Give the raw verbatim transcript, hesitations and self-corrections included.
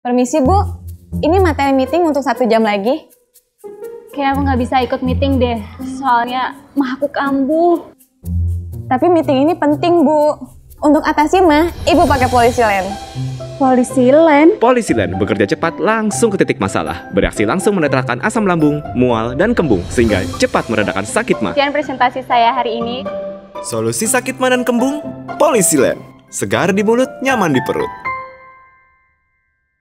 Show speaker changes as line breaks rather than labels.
Permisi Bu, ini materi meeting untuk satu jam lagi.
Kayak aku nggak bisa ikut meeting deh, soalnya mah aku kambuh.
Tapi meeting ini penting Bu. Untuk atasi mah, Ibu pakai Polisilen.
Polisilen?
Polisilen bekerja cepat langsung ke titik masalah. Bereaksi langsung menetralkan asam lambung, mual, dan kembung. Sehingga cepat meredakan sakit mah.
Sekian presentasi saya hari ini.
Solusi sakit mah dan kembung, Polisilen. Segar di mulut, nyaman di perut.